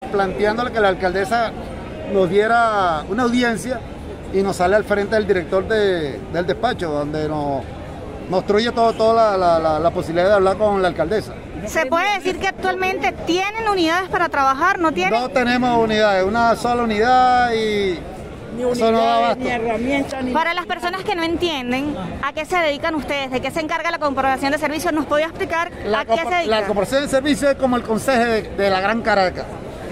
planteándole que la alcaldesa nos diera una audiencia y nos sale al frente del director del despacho, donde nos truye toda la posibilidad de hablar con la alcaldesa. ¿Se puede decir que actualmente tienen unidades para trabajar? ¿No tienen? No tenemos unidades, una sola unidad y ni eso no da unidades, abasto. ni herramientas, ni... Para las personas que no entienden a qué se dedican ustedes, de qué se encarga la comprobación de servicios, ¿nos podría explicar a qué se dedican? La comprobación de servicios es como el consejo de la Gran Caracas.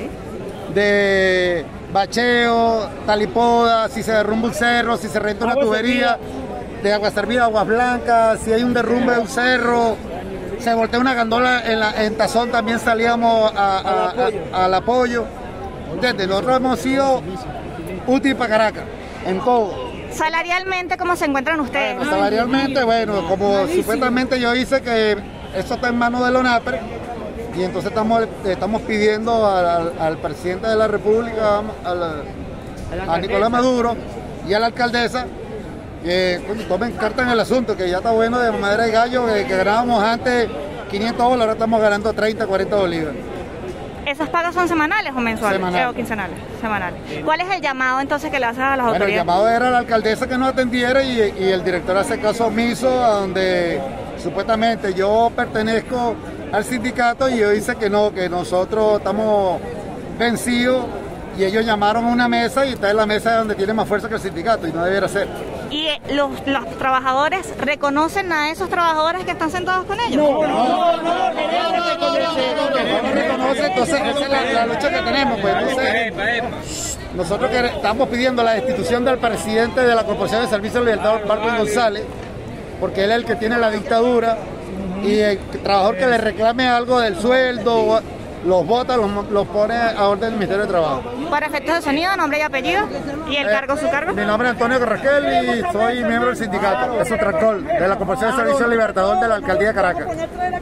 De bacheo, talipoda, si se derrumba un cerro, si se renta una tubería, de agua servida, aguas blancas, si hay un derrumbe de un cerro, se voltea una gandola en Tazón, también salíamos al apoyo. ¿Entiendes? Nosotros hemos sido útiles para Caracas, en todo. Salarialmente, ¿cómo se encuentran ustedes? Bueno, salarialmente, bueno, como supuestamente yo hice que eso está en manos de Lonapre, y entonces estamos pidiendo al presidente de la República, a Nicolás Maduro y a la alcaldesa, que tomen carta en el asunto, que ya está bueno de madera de gallo, que ganábamos antes $500, ahora estamos ganando 30, 40 bolívares. ¿Esas pagas son semanales o mensuales? Semanales. ¿O quincenales? Semanales. ¿Cuál es el llamado entonces que le haces a las autoridades? El llamado era a la alcaldesa que nos atendiera y el director hace caso omiso, a donde supuestamente yo pertenezco al sindicato y yo dice que no, que nosotros estamos vencidos, y ellos llamaron a una mesa y está en la mesa donde tiene más fuerza que el sindicato y no debiera ser. ¿Y los trabajadores reconocen a esos trabajadores que están sentados con ellos? No reconoce, entonces esa es la lucha que tenemos, pues entonces nosotros que estamos pidiendo la destitución del presidente de la Corporación de Servicios Libertador, Marco González, porque él es el que tiene la dictadura, y el trabajador que le reclame algo del sueldo, los vota, los pone a orden del Ministerio de Trabajo. Para efectos de sonido, nombre y apellido, y el cargo, su cargo. Mi nombre es Antonio Carrasquel y soy miembro del sindicato, es Sotracol, de la Corporación de Servicios Libertador de la Alcaldía de Caracas.